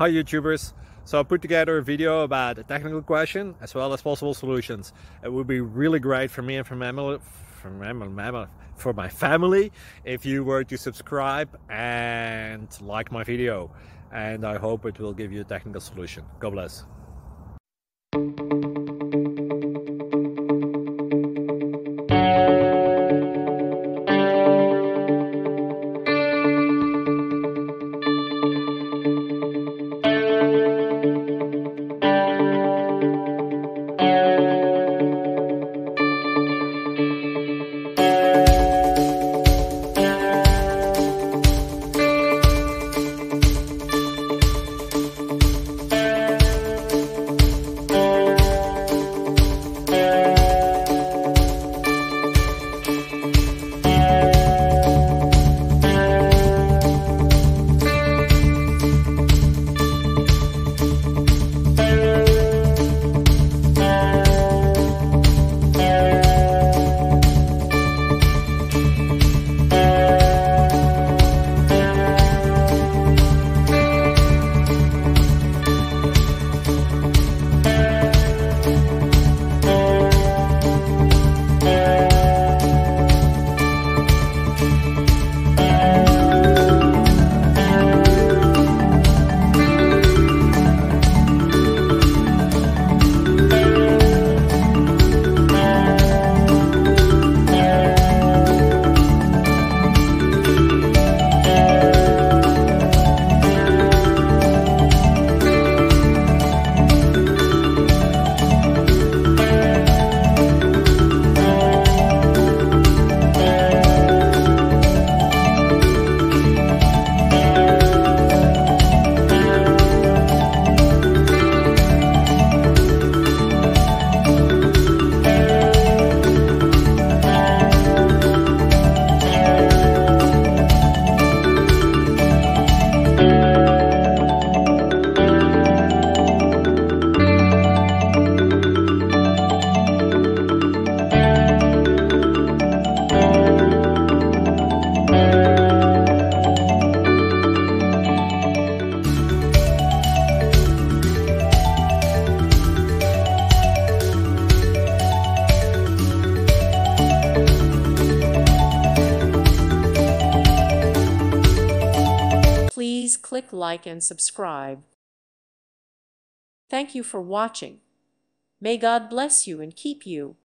Hi YouTubers! So I put together a video about a technical question as well as possible solutions. It would be really great for me and for my family if you were to subscribe and like my video, and I hope it will give you a technical solution. God bless. Please click like and subscribe. Thank you for watching. May God bless you and keep you.